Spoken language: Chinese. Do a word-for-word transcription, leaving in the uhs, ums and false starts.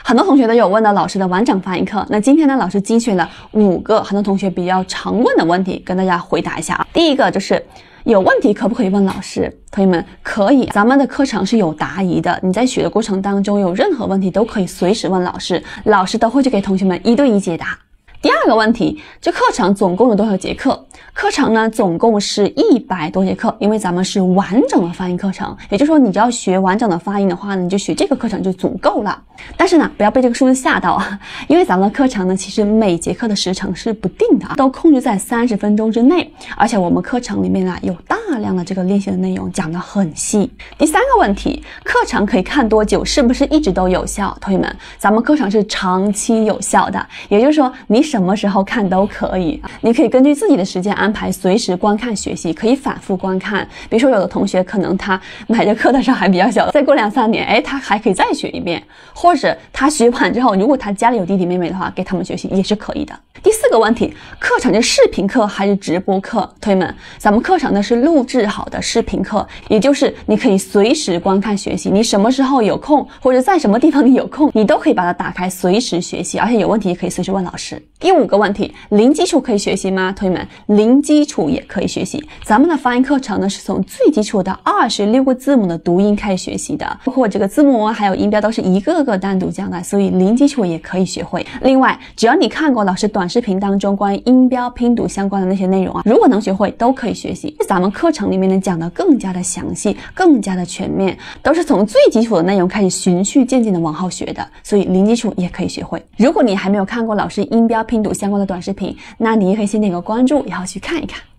很多同学都有问到老师的完整发音课，那今天呢，老师精选了五个很多同学比较常问的问题，跟大家回答一下啊。第一个就是有问题可不可以问老师？同学们可以，咱们的课程是有答疑的，你在学的过程当中有任何问题都可以随时问老师，老师都会去给同学们一对一解答。第二个问题，这课程总共有多少节课？课程呢，总共是一百多节课，因为咱们是完整的发音课程，也就是说，你只要学完整的发音的话呢，你就学这个课程就足够了。但是呢，不要被这个数字吓到啊，因为咱们的课程呢，其实每节课的时长是不定的，都控制在三十分钟之内，而且我们课程里面啊，有大量的这个练习的内容，讲得很细。第三个问题，课程可以看多久？是不是一直都有效？同学们，咱们课程是长期有效的，也就是说，你什么时候看都可以，你可以根据自己的时间安排，随时观看学习，可以反复观看。比如说有的同学可能他买这课的时候还比较小，再过两三年，哎，他还可以再学一遍，或者他学完之后，如果他家里有弟弟妹妹的话，给他们学习也是可以的。第四个问题，课程是视频课还是直播课？同学们，咱们课程呢是录制好的视频课，也就是你可以随时观看学习，你什么时候有空，或者在什么地方你有空，你都可以把它打开，随时学习，而且有问题也可以随时问老师。第五个问题，零基础可以学习吗？同学们，零基础也可以学习。咱们的发音课程呢，是从最基础的二十六个字母的读音开始学习的，包括这个字母啊，还有音标都是一个个单独讲的，所以零基础也可以学会。另外，只要你看过老师短视频当中关于音标拼读相关的那些内容啊，如果能学会，都可以学习。咱们课程里面呢讲的更加的详细，更加的全面，都是从最基础的内容开始循序渐进的往后学的，所以零基础也可以学会。如果你还没有看过老师音标拼读相关的短视频，那你也可以先点个关注，然后去看一看。